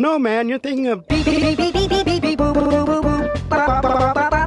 No, man, you're thinking of beep beep beep beep beep beep beep boop boop boop boop.